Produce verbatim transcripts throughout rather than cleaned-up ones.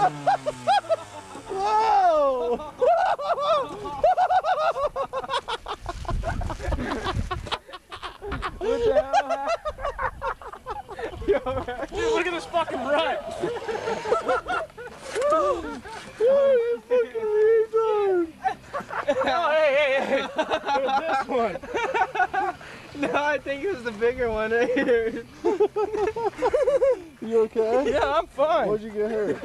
Whoa! What the hell? Dude, look at this fucking rut. You fucking retard! Oh, hey, hey, hey. This one. No, I think it was the bigger one right here. You okay? Yeah, I'm fine. Where'd you get hurt?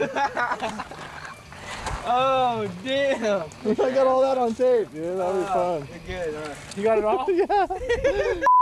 Oh, damn. I got all that on tape, dude. That'll be Oh, fun. you're good, huh? You got it all? Yeah.